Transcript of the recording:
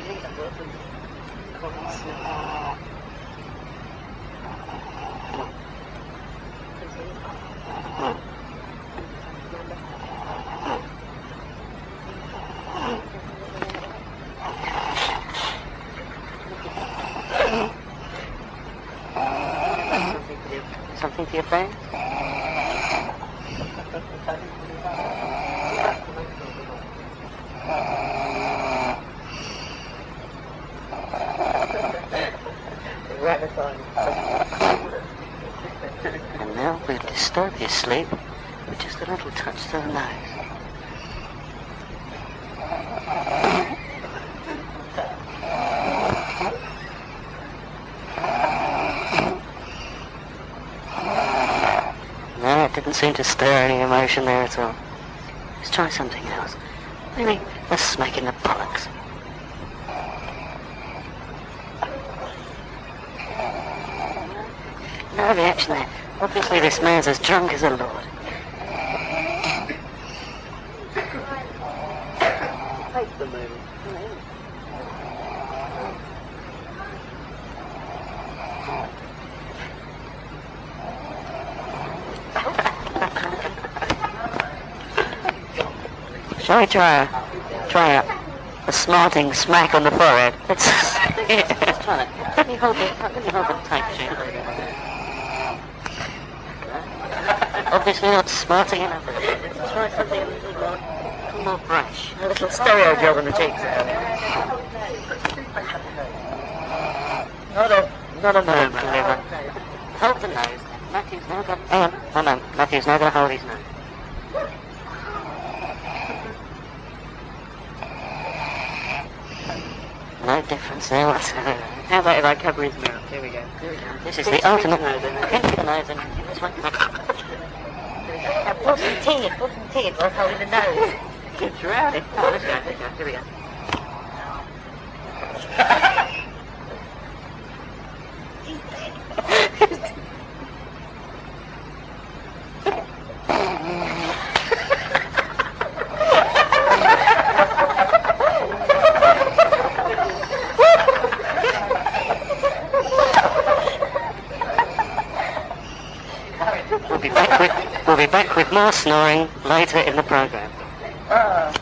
Something for your friends? And now we'll disturb your sleep with just a little touch to the nose. No, it didn't seem to stir any emotion there at all. Let's try something else. Maybe a smack in the bollocks. No reaction there. Obviously this man's as drunk as a lord. Take the movie. Shall we try a smarting smack on the forehead? Let's try it. Let me hold it tight, Jim. Obviously not smarting enough. Let's try something a little more brash. A little stereo job on the cheeks. Not a moment, deliver. Hold the nose. Matthew's now got... Hang on. Matthew's now going to hold his nose. No difference there whatsoever. How about if I cover his mouth? Here we go. This is the ultimate nose. Pinch the nose and this one. Now pull some teeth while holding the nose. Get you out. Oh, let's go. Here we go. We'll be back with more snoring later in the program.